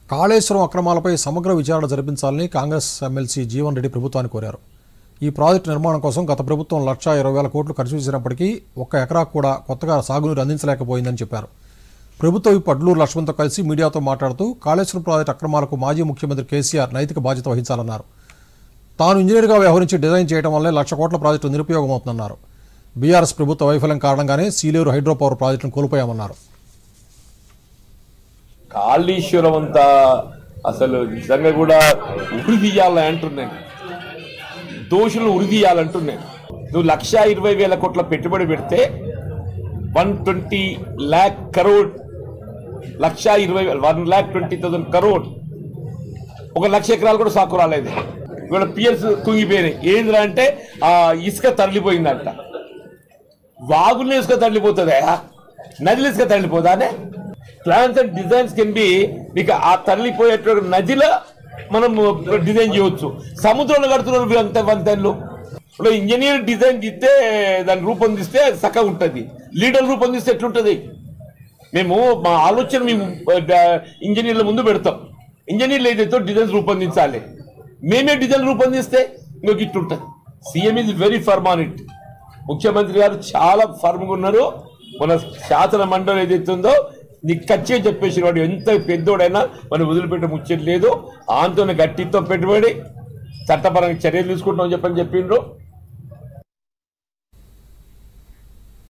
కాళేశ్వరం అక్రమాలపై సమగ్ర విచారణ జరిపించాలని కాంగ్రెస్ ఎమ్మెల్సీ జీవన్ రెడ్డి ప్రభుత్వాన్ని కోరారు. ఈ ప్రాజెక్టు నిర్మాణం కోసం గత ప్రభుత్వం 1,20,000 కోట్లు ఖర్చు చేసినప్పటికీ 1 ఎకరా కూడా కొత్తగా సాగునీరు అందించలేకపోయిందని చెప్పారు. ప్రభుత్వ విప్ అడ్లూరు లక్ష్మణ్తో కలిసి మీడియాతో మాట్లాడుతూ కాళేశ్వరం ప్రాజెక్టు అక్రమాలకు మాజీ ముఖ్యమంత్రి కేసీఆర్ నైతిక బాధ్యత వహించాలన్నారు. తాను ఇంజనీర్గా వ్యవహరించి డిజైన్ చేయడం వల్లే 1,00,000 కోట్ల ప్రాజెక్టు నిరుపయోగమవుతుందన్నారు. బీఆర్ఎస్ ప్రభుత్వ వైఫల్యం కారణంగానే సీలేరు హైడ్రో పవర్ ప్రాజెక్టును కోల్పోయామన్నారు. కాళేశ్వరం అంతా అసలు నిజంగా కూడా ఉరి తీయాలని అంటున్నాను, దోషులను ఉరి తీయాలంటున్నాను. నువ్వు 1,20,000 కోట్ల పెట్టుబడి పెడితే 120 lakh crore 1,20,000 crore 1,00,000 ఎకరాలు కూడా సాకు రాలేదు. ఇవాళ పిఎస్ కుంగిపోయినాయి. ఏంద్రా అంటే ఆ ఇసుక తరలిపోయిందంట. వాగుల్లో ఇసుక తరలిపోతుందా? నదిలో ఇసుక తరలిపోదానే? Plans and designs can be మీకు ఆ తరలిపోయేటువంటి నదిలో మనం డిజైన్ చేయవచ్చు. సముద్రంలో కడుతున్నారు వంతెనలు. ఇప్పుడు ఇంజనీర్ డిజైన్ ఇస్తే దాన్ని రూపొందిస్తే చక్కగా ఉంటుంది. లీడర్ రూపొందిస్తే ఎట్లుంటుంది? మేము మా ఆలోచన మేము ఇంజనీర్ల ముందు పెడతాం. ఇంజనీర్లు ఏదైతే డిజైన్స్ రూపొందించాలి, మేమే డిజైన్ రూపొందిస్తే ఇంకొక ఇట్లుంటుంది. CM is very firm on it. ముఖ్యమంత్రి గారు చాలా ఫర్మ్గా ఉన్నారు. మన శాసన మండలి ఏదైతే ఉందో నీకు ఖచ్చితంగా చెప్పేసి వాడు ఎంత పెద్దోడైనా మనం వదిలిపెట్టే ముచ్చట లేదు. ఆందోళన గట్టితో పెట్టుబడి చట్టపరంగా చర్యలు తీసుకుంటామని చెప్పిండ్రు.